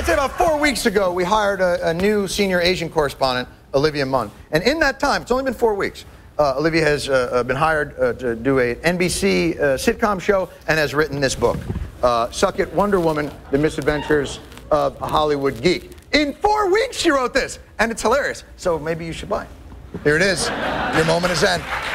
I'd say about 4 weeks ago, we hired a new senior Asian correspondent, Olivia Munn. And in that time, it's only been 4 weeks, Olivia has been hired to do a NBC sitcom show and has written this book, Suck It, Wonder Woman, The Misadventures of a Hollywood Geek. In 4 weeks, she wrote this, and it's hilarious. So maybe you should buy it. Here it is. Your moment is in.